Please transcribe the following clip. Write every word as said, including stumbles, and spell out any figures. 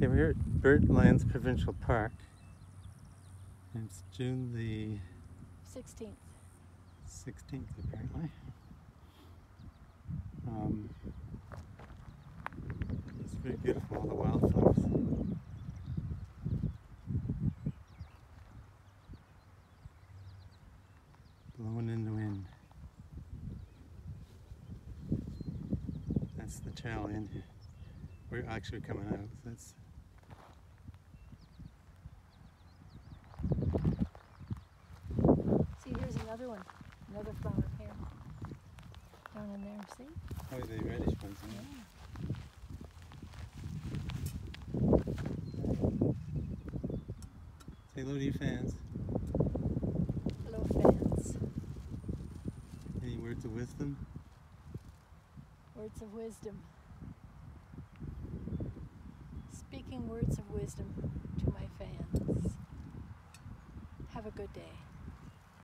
Okay, we're here at Birdlands Provincial Park. And it's June the sixteenth. sixteenth, apparently. Um, it's very beautiful, all the wildflowers. Blowing in the wind. That's the trail in here. We're actually coming out. So that's See, here's another one. Another flower here. Down in there, see? oh, the reddish ones. Yeah. Say hello to your fans. Hello, fans. Any words of wisdom? Words of wisdom. Speaking words of wisdom to my fans. Have a good day.